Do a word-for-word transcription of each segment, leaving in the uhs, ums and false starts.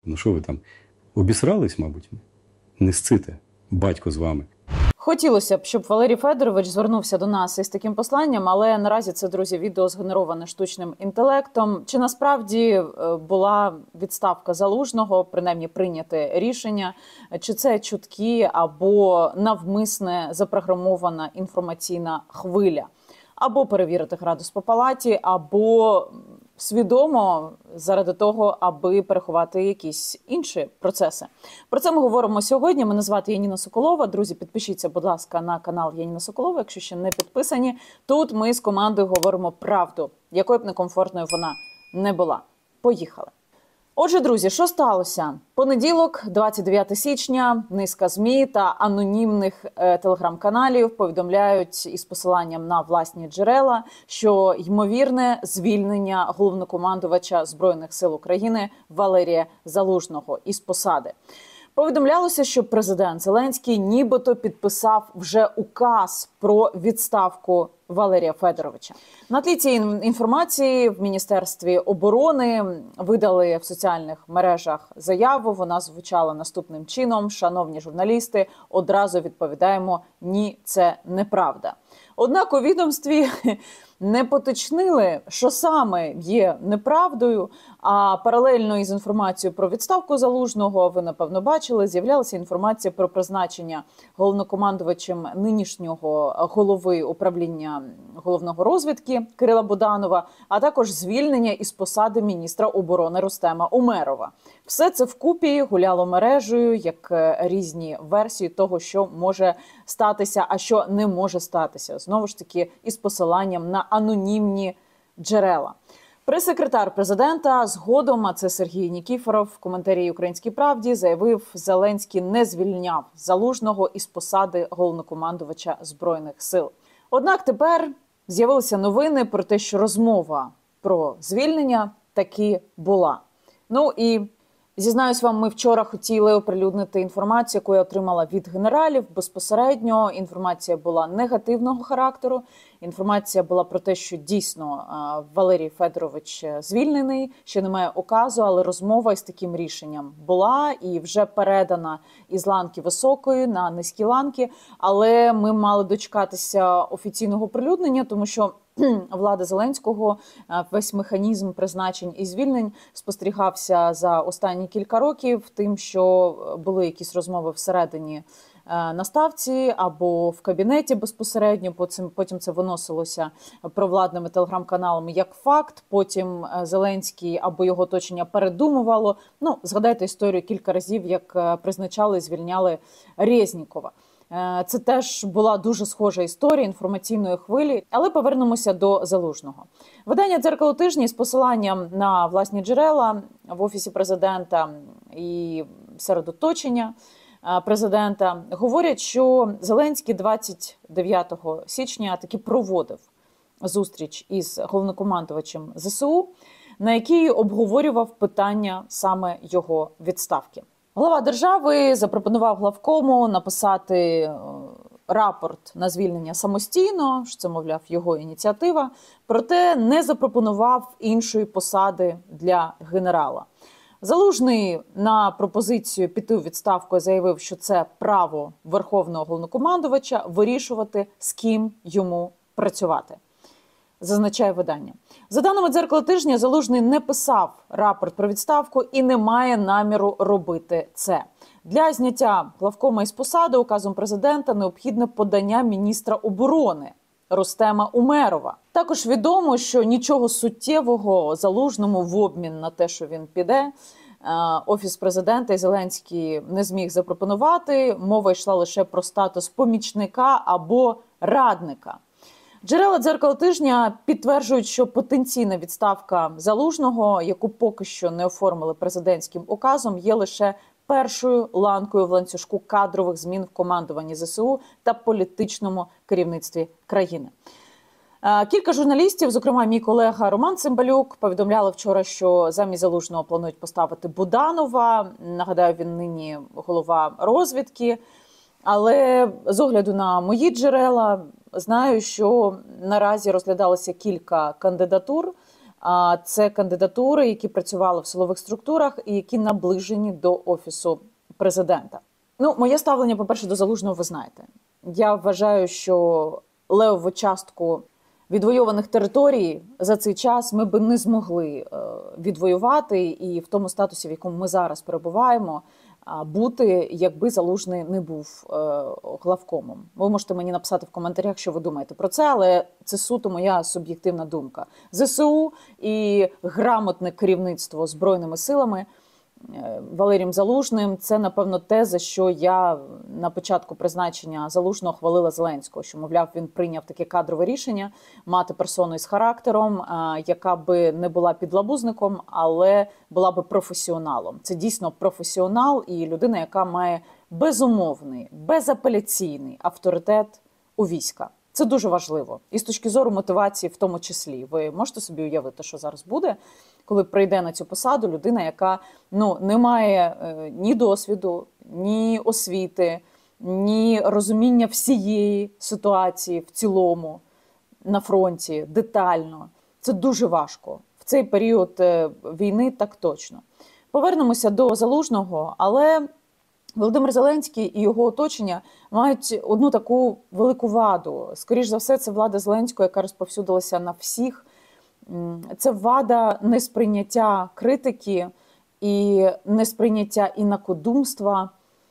Ну що ви там, обісрались, мабуть? Не сците, батько з вами. Хотілося б, щоб Валерій Федорович звернувся до нас із таким посланням, але наразі це, друзі, відео згенероване штучним інтелектом. Чи насправді була відставка Залужного, принаймні прийняте рішення, чи це чутки або навмисне запрограмована інформаційна хвиля? Або перевірити градус по палаті, або свідомо заради того, аби переховати якісь інші процеси. Про це ми говоримо сьогодні. Мене звати Яніна Соколова. Друзі, підпишіться, будь ласка, на канал Яніна Соколова, якщо ще не підписані. Тут ми з командою говоримо правду, якою б некомфортною вона не була. Поїхали. Отже, друзі, що сталося? Понеділок, двадцять дев'яте січня, низка ЗМІ та анонімних е, телеграм-каналів повідомляють із посиланням на власні джерела, що ймовірне звільнення головнокомандувача Збройних сил України Валерія Залужного із посади. Повідомлялося, що президент Зеленський нібито підписав вже указ про відставку Валерія Федоровича. На тлі цієї інформації в Міністерстві оборони видали в соціальних мережах заяву. Вона звучала наступним чином: шановні журналісти, одразу відповідаємо, ні, це неправда. Однак у відомстві не поточнили, що саме є неправдою, а паралельно із інформацією про відставку Залужного, ви, напевно, бачили, з'являлася інформація про призначення головнокомандувачем нинішнього голови управління головного розвідки Кирила Буданова, а також звільнення із посади міністра оборони Рустема Умерова. Все це вкупі гуляло мережею як різні версії того, що може статися, а що не може статися. Знову ж таки, із посиланням на анонімні джерела. Прес-секретар президента згодом, а це Сергій Нікіфоров, в коментарі «Українській правді» заявив, Зеленський не звільняв Залужного із посади головнокомандувача Збройних сил. Однак тепер з'явилися новини про те, що розмова про звільнення таки була. Ну і зізнаюсь вам, ми вчора хотіли оприлюднити інформацію, яку я отримала від генералів. Безпосередньо інформація була негативного характеру. Інформація була про те, що дійсно Валерій Федорович звільнений, ще немає указу, але розмова із таким рішенням була і вже передана із ланки високої на низькі ланки. Але ми мали дочекатися офіційного оприлюднення, тому що влада Зеленського, весь механізм призначень і звільнень спостерігався за останні кілька років тим, що були якісь розмови всередині на ставці або в кабінеті безпосередньо, потім, потім це виносилося провладними телеграм-каналами як факт, потім Зеленський або його оточення передумувало. Ну, згадайте історію кілька разів, як призначали і звільняли Резнікова. Це теж була дуже схожа історія інформаційної хвилі. Але повернемося до Залужного. Видання «Дзеркало тижня» з посиланням на власні джерела в Офісі президента і серед оточення президента говорять, що Зеленський двадцять дев'ятого січня таки проводив зустріч із головнокомандувачем ЗСУ, на якій обговорював питання саме його відставки. Глава держави запропонував главкому написати рапорт на звільнення самостійно, що це, мовляв, його ініціатива, проте не запропонував іншої посади для генерала. Залужний на пропозицію піти у відставку заявив, що це право верховного головнокомандувача вирішувати, з ким йому працювати. Зазначає видання. За даними «Дзеркала тижня», Залужний не писав рапорт про відставку і не має наміру робити це. Для зняття главкома із посади указом президента необхідне подання міністра оборони Рустема Умерова. Також відомо, що нічого суттєвого Залужному в обмін на те, що він піде, Офіс президента і Зеленський не зміг запропонувати. Мова йшла лише про статус помічника або радника. Джерела «Дзеркало тижня» підтверджують, що потенційна відставка Залужного, яку поки що не оформили президентським указом, є лише першою ланкою в ланцюжку кадрових змін в командуванні ЗСУ та політичному керівництві країни. Кілька журналістів, зокрема мій колега Роман Цимбалюк, повідомляли вчора, що замість Залужного планують поставити Буданова. Нагадаю, він нині голова розвідки. Але з огляду на мої джерела знаю, що наразі розглядалося кілька кандидатур, А це кандидатури, які працювали в силових структурах і які наближені до Офісу президента. Ну, моє ставлення, по-перше, до Залужного ви знаєте. Я вважаю, що левову частку відвоюваних територій за цей час ми би не змогли відвоювати і в тому статусі, в якому ми зараз перебуваємо, бути, якби Залужний не був главкомом. Ви можете мені написати в коментарях, що ви думаєте про це, але це суто моя суб'єктивна думка. ЗСУ і грамотне керівництво Збройними силами Валерієм Залужним – це, напевно, те, за що я на початку призначення Залужного хвалила Зеленського, що, мовляв, він прийняв таке кадрове рішення мати персону із характером, яка би не була підлабузником, але була би професіоналом. Це дійсно професіонал і людина, яка має безумовний, безапеляційний авторитет у війська. Це дуже важливо. І з точки зору мотивації в тому числі. Ви можете собі уявити, що зараз буде, коли прийде на цю посаду людина, яка ну, не має е, ні досвіду, ні освіти, ні розуміння всієї ситуації в цілому на фронті, детально. Це дуже важко. В цей період е, війни так точно. Повернемося до Залужного, але Володимир Зеленський і його оточення мають одну таку велику ваду. Скоріш за все, це влада Зеленського, яка розповсюдилася на всіх. Це вада несприйняття критики і несприйняття інакодумства.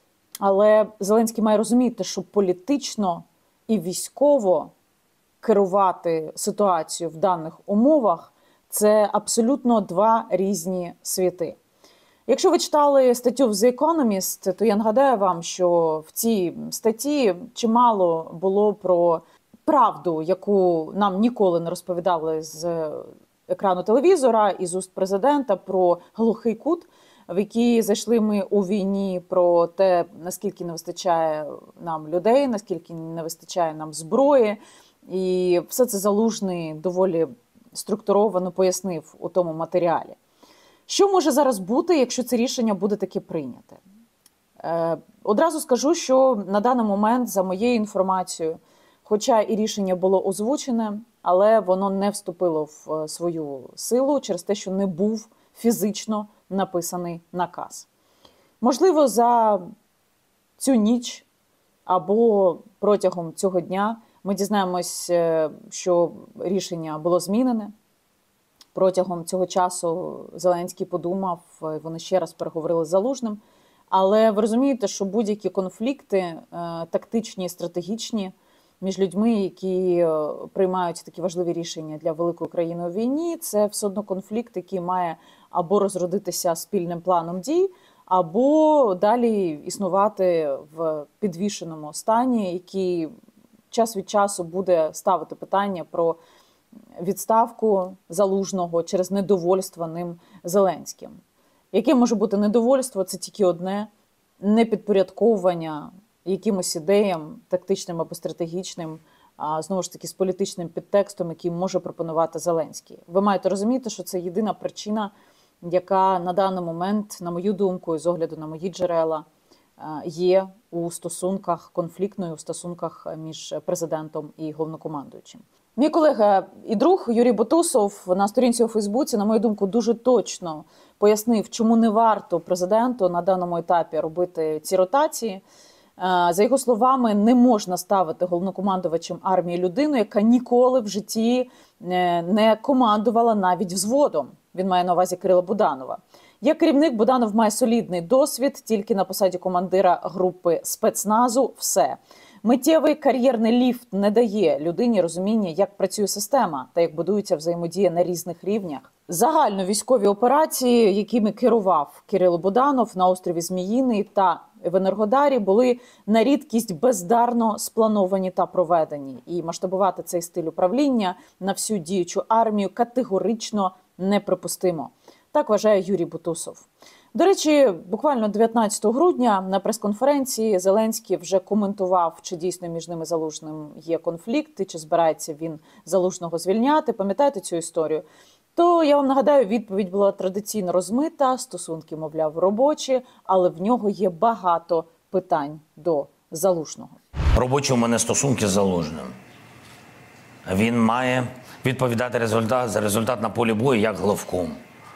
Але Зеленський має розуміти, що політично і військово керувати ситуацією в даних умовах – це абсолютно два різні світи. Якщо ви читали статтю в The Economist, то я нагадаю вам, що в цій статті чимало було про правду, яку нам ніколи не розповідали з екрану телевізора і з уст президента, про глухий кут, в який зайшли ми у війні, про те, наскільки не вистачає нам людей, наскільки не вистачає нам зброї. І все це Залужний доволі структуровано пояснив у тому матеріалі. Що може зараз бути, якщо це рішення буде таки прийняте? Е, одразу скажу, що на даний момент, за моєю інформацією, хоча і рішення було озвучене, але воно не вступило в свою силу через те, що не був фізично написаний наказ. Можливо, за цю ніч або протягом цього дня ми дізнаємось, що рішення було змінене. Протягом цього часу Зеленський подумав, вони ще раз переговорили з Залужним. Але ви розумієте, що будь-які конфлікти, тактичні і стратегічні, між людьми, які приймають такі важливі рішення для великої країни у війні, це все одно конфлікт, який має або розродитися спільним планом дій, або далі існувати в підвішеному стані, який час від часу буде ставити питання про відставку Залужного через недовольство ним Зеленським. Яке може бути недовольство? Це тільки одне – непідпорядковування якимось ідеям, тактичним або стратегічним, а знову ж таки з політичним підтекстом, який може пропонувати Зеленський. Ви маєте розуміти, що це єдина причина, яка на даний момент, на мою думку, і з огляду на мої джерела, є у стосунках конфліктної, у стосунках між президентом і головнокомандуючим. Мій колега і друг Юрій Бутусов на сторінці у Фейсбуці, на мою думку, дуже точно пояснив, чому не варто президенту на даному етапі робити ці ротації. За його словами, не можна ставити головнокомандувачем армії людину, яка ніколи в житті не командувала навіть взводом. Він має на увазі Кирила Буданова. Як керівник, Буданов має солідний досвід, тільки на посаді командира групи спецназу – все. Миттєвий кар'єрний ліфт не дає людині розуміння, як працює система та як будується взаємодія на різних рівнях. Загальновійськові операції, якими керував Кирило Буданов на острові Зміїний та в Енергодарі, були на рідкість бездарно сплановані та проведені. І масштабувати цей стиль управління на всю діючу армію категорично неприпустимо. Так вважає Юрій Бутусов. До речі, буквально дев'ятнадцятого грудня на прес-конференції Зеленський вже коментував, чи дійсно між ними Залужним є конфлікт, і чи збирається він Залужного звільняти. Пам'ятаєте цю історію? То я вам нагадаю, відповідь була традиційно розмита, стосунки, мовляв, робочі, але в нього є багато питань до Залужного. Робочі у мене стосунки з Залужним. Він має відповідати результат, за результат на полі бою як главком.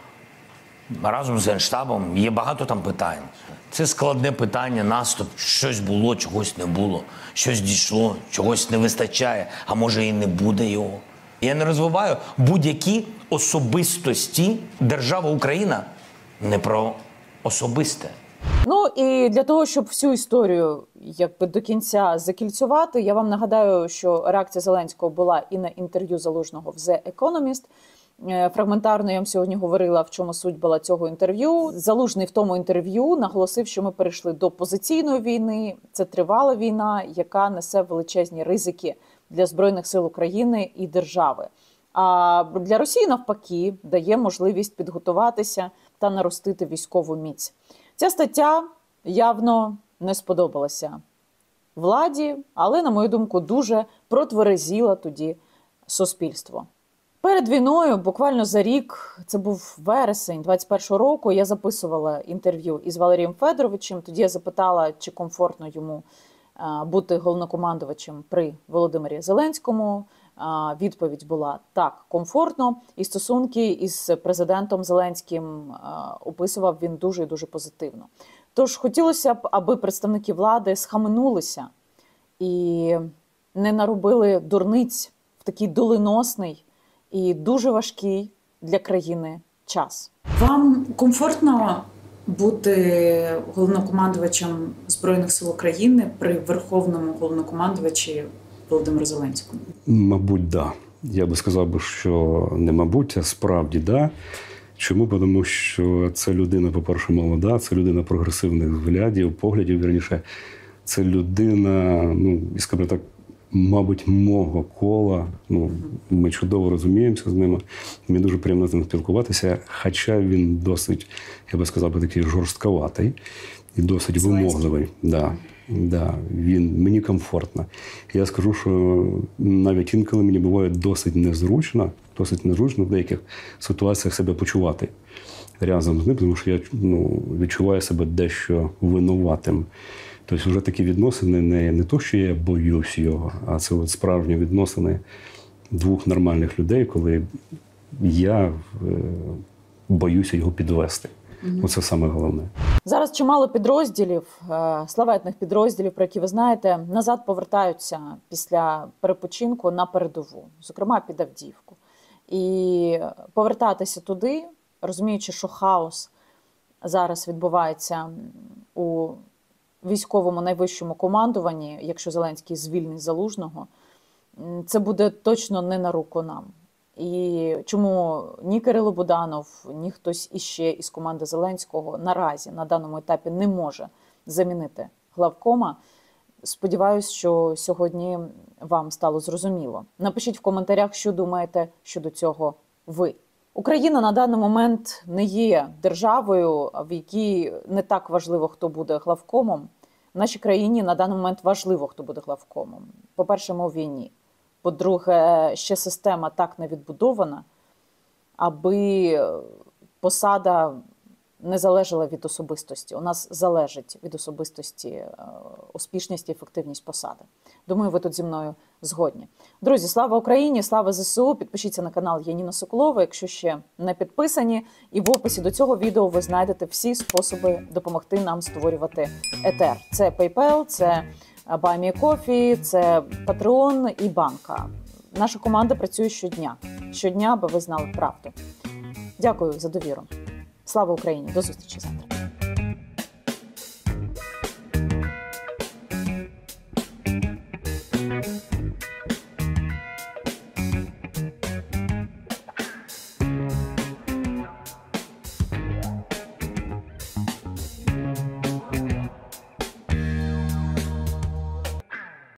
Разом з Генштабом є багато там питань. Це складне питання, наступ. Щось було, чогось не було. Щось дійшло, чогось не вистачає, а може і не буде його. Я не розвиваю будь-які особистості. Держава Україна не про особисте. Ну і для того, щоб всю історію якби до кінця закільцювати, я вам нагадаю, що реакція Зеленського була і на інтерв'ю Залужного в The Economist. Фрагментарно я вам сьогодні говорила, в чому суть була цього інтерв'ю. Залужний в тому інтерв'ю наголосив, що ми перейшли до позиційної війни. Це тривала війна, яка несе величезні ризики для Збройних сил України і держави. А для Росії, навпаки, дає можливість підготуватися та наростити військову міць. Ця стаття явно не сподобалася владі, але, на мою думку, дуже протверезіла тоді суспільство. Перед війною, буквально за рік, це був вересень двадцять першого року, я записувала інтерв'ю із Валерієм Федоровичем. Тоді я запитала, чи комфортно йому бути головнокомандувачем при Володимирі Зеленському. Відповідь була так, комфортно. І стосунки із президентом Зеленським описував він дуже і дуже позитивно. Тож хотілося б, аби представники влади схаменулися і не наробили дурниць в такий доленосний і дуже важкий для країни час. Вам комфортно бути головнокомандувачем Збройних сил України при верховному головнокомандувачі Володимиру Зеленському? Мабуть, да. Я би сказав, би, що не мабуть, а справді да. Чому? Тому що це людина, по-перше, молода, це людина прогресивних взглядів, поглядів, вірніше. Це людина, ну, скажімо так, мабуть, мого кола. Ну, ми чудово розуміємося з ними. Мені дуже приємно з ним спілкуватися. Хоча він досить, я би сказав, такий жорстковатий і досить вимогливий. Да, да, він, мені комфортно. Я скажу, що навіть інколи мені буває досить незручно, досить незручно в деяких ситуаціях себе почувати разом з ним, тому що я ну, відчуваю себе дещо винуватим. Тобто вже такі відносини не, не то, що я боюсь його, а це от справжні відносини двох нормальних людей, коли я е, боюся його підвести. Угу. Оце саме головне. Зараз чимало підрозділів, славетних підрозділів, про які ви знаєте, назад повертаються після перепочинку на передову, зокрема під Авдіївку. І повертатися туди, розуміючи, що хаос зараз відбувається у військовому найвищому командуванні, якщо Зеленський звільнить Залужного, це буде точно не на руку нам. І чому ні Кирило Буданов, ні хтось іще із команди Зеленського наразі, на даному етапі, не може замінити главкома. Сподіваюсь, що сьогодні вам стало зрозуміло. Напишіть в коментарях, що думаєте щодо цього ви. Україна на даний момент не є державою, в якій не так важливо, хто буде главкомом. В нашій країні на даний момент важливо, хто буде главкомом. По-перше, ми у війні. По-друге, ще система так не відбудована, аби посада не залежала від особистості. У нас залежить від особистості успішність і ефективність посади. Думаю, ви тут зі мною згодні. Друзі, слава Україні, слава ЗСУ. Підпишіться на канал Яніна Соколова, якщо ще не підписані. І в описі до цього відео ви знайдете всі способи допомогти нам створювати етер. Це PayPal, це Buy Me a Coffee, це Patreon і банка. Наша команда працює щодня. Щодня, аби ви знали правду. Дякую за довіру. Слава Україні! До зустрічі завтра.